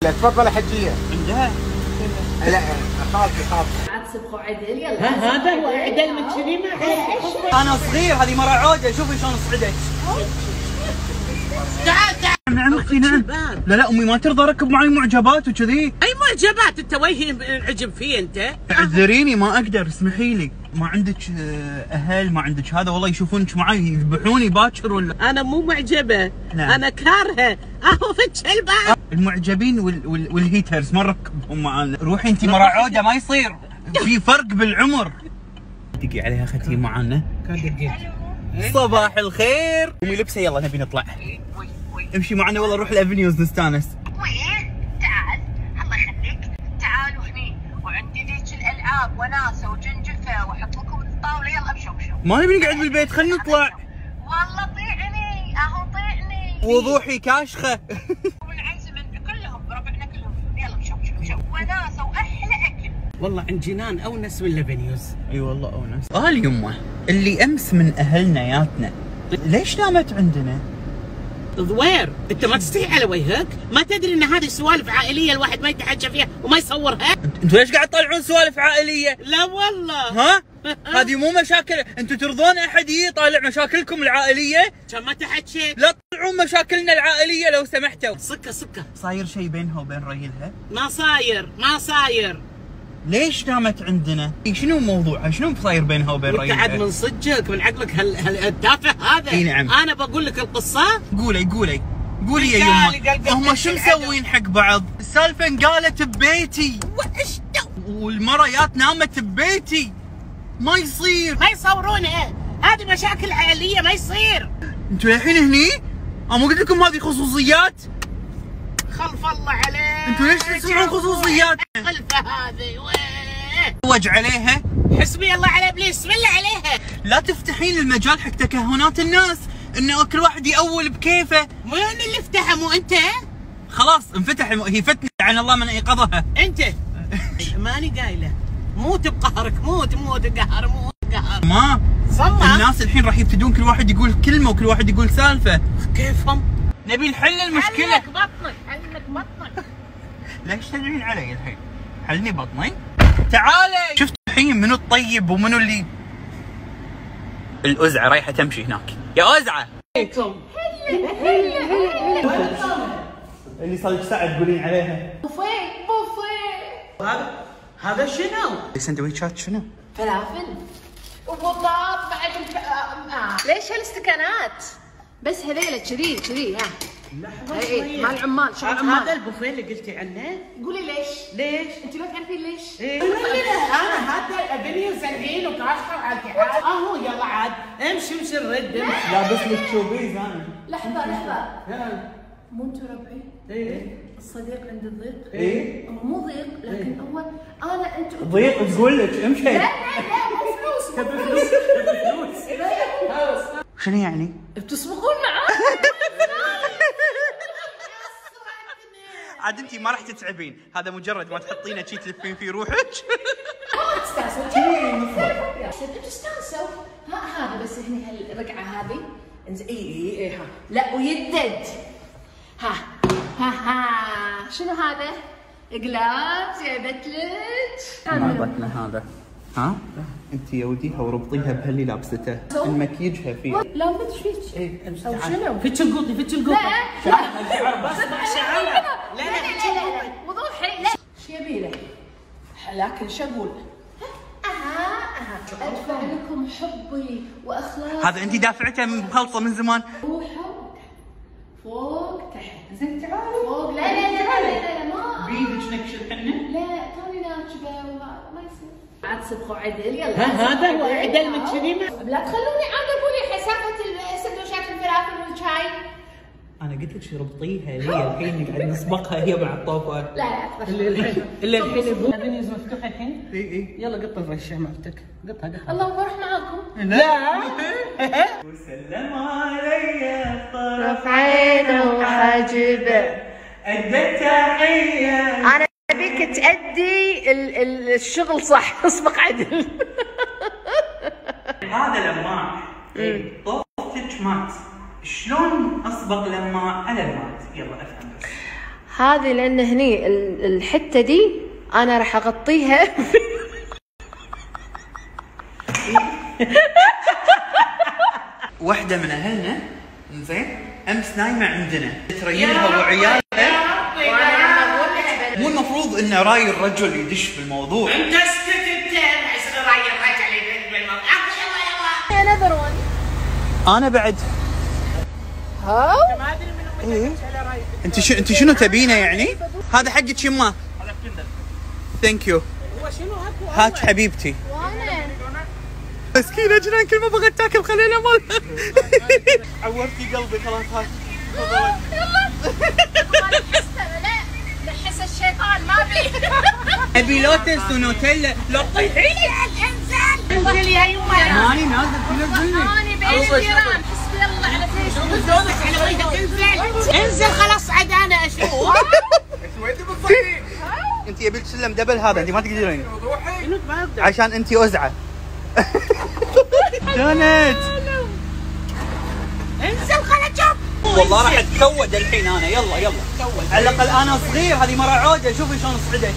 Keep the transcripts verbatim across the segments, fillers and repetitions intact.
عنده. تفضل حجيه عندها. لا خالتي خالتي. عاد سبقوا عدل يلا. ها هذا هو عدل من كذي ما انا صغير هذه مرة عوده شوفي شلون صعدت. تعال تعال. نعم اختي نعم. لا لا امي ما ترضى اركب معي معجبات وكذي. اي معجبات انت وجهي انعجب فيه انت؟ اعذريني ما اقدر اسمحي لي. ما عندك اهل ما عندك هذا والله يشوفونك معي يذبحوني باكر ولا؟ انا مو معجبه. نعم. انا كارهه. اهو في الكلبه. المعجبين وال... وال... والهيترز ما نركبهم معانا. روحي انت مرة عوده ما يصير. في فرق بالعمر. دقي عليها اختي معانا. كان دقيت. صباح الخير. امي لبسه يلا نبي نطلع. امشي معنا والله نروح الافنيوز نستانس. وين؟ تعال الله يخليك تعالوا هني وعندي ذيك الالعاب وناسه وجنجفه واحط لكم الطاوله يلا امشوا امشوا. ما نبي نقعد بالبيت خلينا نطلع. والله طيعني اهو طيعني. وضوحي كاشخه. والعزم كلهم ربعنا كلهم يلا امشوا امشوا امشوا وناسه واحلى اكل. والله عند جنان اونس ولا فينيوز. اي والله اونس. قال يمه اللي امس من اهلنا ياتنا ليش نامت عندنا؟ ضوير انت ما تستحي على وجهك؟ ما تدري ان هذه سوالف عائليه الواحد ما يتحجى فيها وما يصورها؟ انتوا ليش قاعد تطلعون سوالف عائليه؟ لا والله. ها؟ هذه مو مشاكل، انتوا ترضون احد يطالع مشاكلكم العائليه؟ كان ما تحكيت. لا تطلعون مشاكلنا العائليه لو سمحتوا. سكه سكه. صاير شيء بينها وبين ريلها؟ ما صاير ما صاير. ليش نامت عندنا؟ شنو موضوعها؟ شنو صاير بينها وبين انت ريلها؟ عاد من صدقك من عقلك هال هالتافه هذا. اي نعم. انا بقول لك القصه. قولي قولي قولي يا يمه. هم شو مسوين حق بعض؟ السالفه انقالت ببيتي. وش والمريات نامت ببيتي. ما يصير. ما يصورونها. هذه مشاكل عائليه ما يصير. انتوا الحين هني؟ انا مو قلت لكم هذه خصوصيات؟ خلف الله عليك. انتوا ليش تسمعون خصوصيات؟ خلفه هذه ويه. توج عليها. حسبي الله على ابليس بسم الله عليها. لا تفتحين المجال حق تكهنات الناس انه كل واحد يأول بكيفه. مين اللي فتحه مو انت؟ خلاص انفتح الم... هي فتنة عن الله من ايقظها. انت ماني قايله موت بقهرك موت موت قهر موت قهر. ما صمم. الناس الحين راح يبتدون كل واحد يقول كلمه وكل واحد يقول سالفه. كيفهم؟ نبي نحل المشكله. حلك بطنك حلك بطنك. ليش تدعين علي الحين؟ حلني بطني. تعالي. شفت الحين منو الطيب ومنو اللي الأزعة رايحة تمشي هناك. يا أزعة. عليكم. اللي صار لك ساعة تقولين عليها. بوفيه بوفيه. هذا هذا شنو؟ السندويشات شنو؟ فلافل وبطاط بعد الف... آه. ليش هالاستكانات؟ بس هذيلا كذي كذي ها. لحظة اي اي مال عمال شغل هذا عمال. البوفيه اللي قلتي عنه؟ قولي ليش؟ ليش؟ انت لا تعرفين ليش؟ ايه انا هذا ابني سلعين وكاشخه وعاد عاد اهو يلا عاد امشي امشي نرد امشي. لابس لك شوبيز انا. لحظة لحظة ها. مو انتوا ربعي؟ ايه الصديق عند الضيق؟ ايه هو مو ضيق لكن هو انا انت ضيق تقول لك امشي. لا لا لا مو فلوس مو فلوس فلوس. شنو يعني؟ بتسبقون معاه. عاد انت ما راح تتعبين، هذا مجرد ما تحطينه شي تلفين فيه روحك. تستانسوا تستانسوا ها هذا بس هني هالرقعه هذه انزين اي اي اي ها لا ويدد ها ها ها شنو هذا؟ اقلاب جايبت لك ما بطنا هذا. ها؟ انت يا وديها وربطيها بهاللي لابسته، المكيجها فيه. لا ما ادري فيك. ايه امشي او شنو؟ فتش القوطي فتش القوطي. لا بس شعره. لا لا لا وضوحي لا شو يبي له؟ لكن شو اقول؟ اها اها ادفع لكم حبي واخلاقي. هذا انت دافعته مخلصه من زمان. روحوا فوق تحت. زين تعالوا فوق. لا لا لا لا لا ما بيدك نكش الحنه؟ لا توني ناجبه ما يصير. عاد سبقوا عدل يلا. ها هذا هو عدل من كذي. لا تخلوني عاد اقول لي حسافه السندوتشات الفلافل والشاي. انا قلت لك ربطيها لي الحين قاعد نسبقها هي مع الطوفه. لا لا اكثر. اللي الحين اللي الحين الفينيوز مفتوح الحين. اي اي يلا قط الرشه مالتك قطها قطها. الله بروح معاكم. لا وسلم علي طرف عينه وحاجبه. ادى تحيه. انا ابيك تأدي ال ال الشغل صح. اسبق عدل. هذا لماع. طوفتك مات. شلون اسبق لماع على المات؟ يلا افهم بس. هذه لان هني ال- الحته دي انا راح اغطيها. واحدة من اهلنا زين امس نايمة عندنا تريلها وعيالها. مو المفروض ان راي الرجل يدش في الموضوع. انت اسكت انت، ما يصير راي الرجل يدش بالموضوع. يلا يلا another one. انا بعد ها ما ادري منو إيه؟ انت شو انت شنو تبينه يعني؟ هذا حقك يمه. ثانك يو. هو شنو هاكو؟ هاك حبيبتي. وانا مسكينه جنان كل ما بغت تاكل خلينا مال. عورتي قلبي خلاص هاك. انا حسه لا نحس الشيطان ما بي. ابي لوتس ونوتيلا. لا تطيحيني. انزل انزل يا يمه. ماني نازل تنزلني. اني بايش جيران حسبي الله على فيسبوك. على وجهك انزل انزل خلاص عاد انا اشوف. وين بتصيرين؟ انت يبيك سلم دبل هذا انت ما تقدرين روحي. شنو ما اقدر. عشان انت ازعه. كانت انزل خل اشوف. والله راح اتكود الحين انا. يلا يلا على الاقل انا صغير. هذه مرة عوده شوفي شلون صعدت.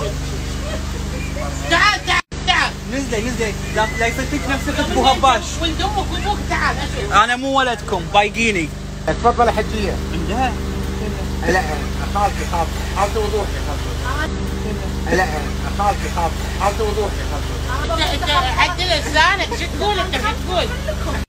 تعال تعال تعال. نزلي نزلي لا لا يصير نفسك ابو هباش. ولد امك وابوك تعال اشوف. انا مو ولدكم بايقيني. تفضل يا حجيه. عندها لا خالتي خالتي خالتي وضوحي خالتي. لا خالتي خالتي خالتي وضوحي خالتي. انت انت عدل لسانك، شو تقول انت شو تقول؟